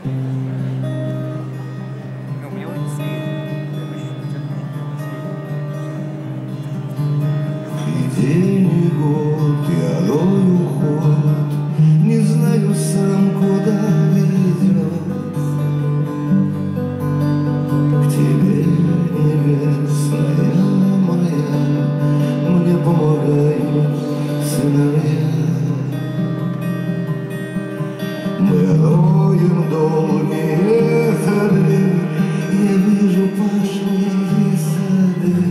Но у него не свет. И день, и год, и оной уход, не знаю сам, куда ведет. К тебе, небесная моя, мне помогают сыновья. Мы роем долгие ходы, я вижу пашни сады.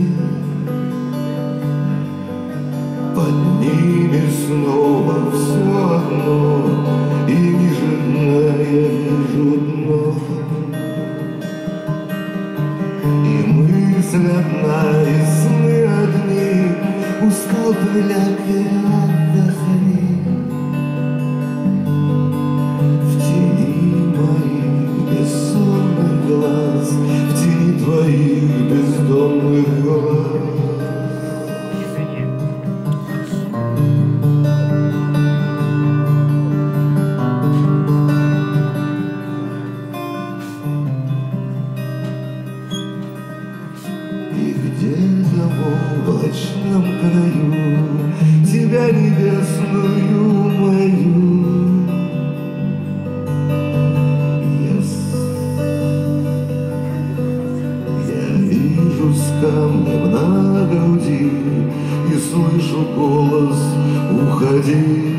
Под ними снова все одно, и нежно я вижу дно. И мысль одна, и сны одни, устал пыляк и отдохни. В тени моих бессонных глаз, в тени твоих бездомных глаз. И где-то в облачном краю тебя небесную мою я вижу с камнем на груди и слышу голос «Уходи».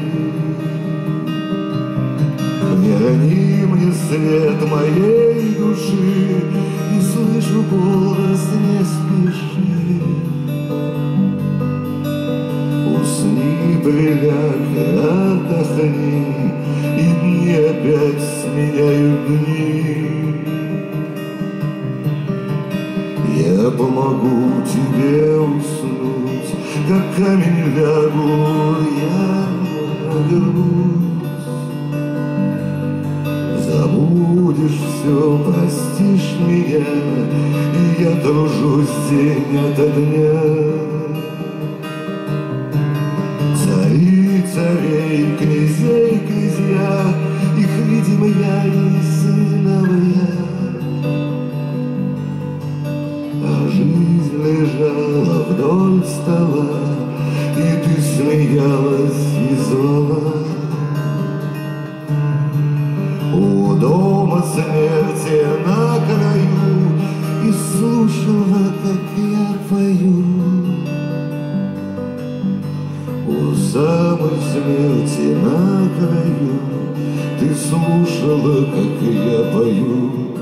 Верни мне свет моей души, и слышу голос «Не спеши». Усни, приляг и отдохни, и дни опять сменяют дни. Я помогу тебе уснуть, как камень лягу я на грудь. Забудешь все, простишь меня, и я тружусь день ото дня. Цари царей, князей князья, их видим я и сыновья. А жизнь лежала вдоль стола, и ты смеялась и звала. У дома смерти на краю, и слушала, как я пою. У самой смерти на краю ты слушала, как я пою.